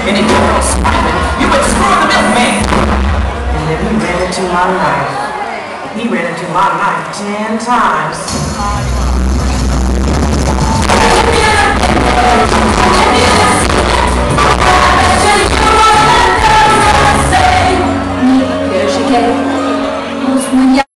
And if you don't screaming, you been screwing the milkman. And then he ran into my life. He ran into my life 10 times.